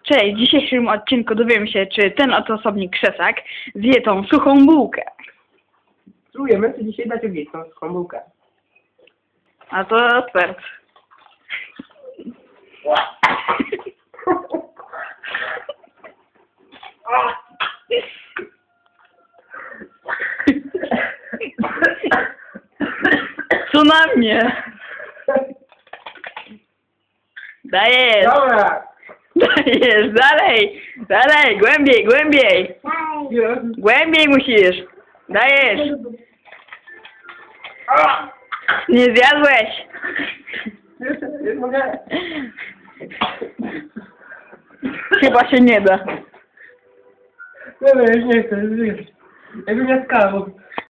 Cześć, w dzisiejszym odcinku dowiemy się, czy ten oto osobnik Krzesak zje tą suchą bułkę. Spróbujemy, czy dzisiaj dać ognieć tą suchą bułkę. A to spert. Co na mnie? Dajesz! Dobra! Dajesz, dalej! Dalej, głębiej, głębiej! Głębiej musisz! Dajesz! Nie zjadłeś! Mogę? Chyba się nie da. Dobra, już nie chcę, już. Jakbym ja skał.